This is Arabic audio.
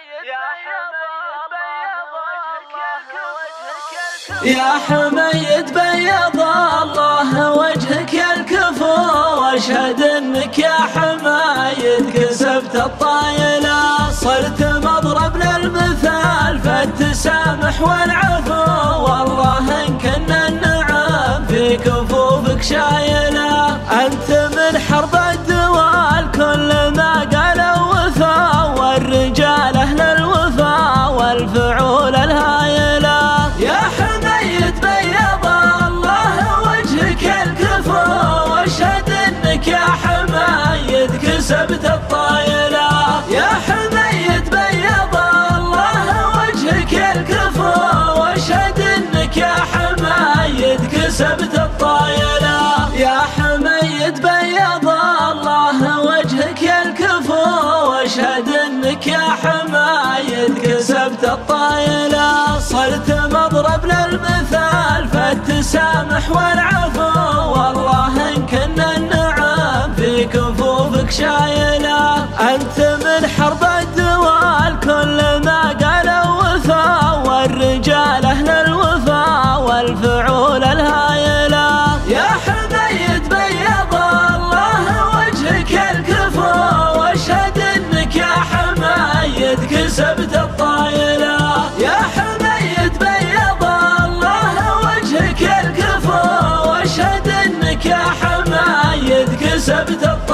يا حميد بيض الله وجهك الكفو، واشهد انك يا حمايد كسبت الطايلة، صرت مضرب للمثال فالتسامح والعفو، والله ان كنا النعم في كفوفك شايلة، انت من حرب الدوال كل ما قالوا وفا، والرجال اهل الوفا والفعول الهايلة. يا حميد بيض الله وجهك الكفو، واشهد انك يا حمايد كسبت الطايلة. يا حميد بيض الله وجهك الكفو، واشهد انك يا حمايد كسبت الطايلة. يا حميد بيض الله وجهك الكفو، واشهد انك يا حمايد كسبت الطايلة، صرت مضرب للمثال فالتسامح والعفو، والله ان كنا النعم في كفوفك شايلة، انت من حرب الدوال كل ما قالوا وفا، والرجال اهل الوفا والفعول الهايلة. يا حميد بيض الله وجهك الكفو، واشهد انك يا حمايد كسبت الطايلة. يا حميد بيض الله وجهك الكفو، واشهد انك يا حمايد كسبت الطايلة.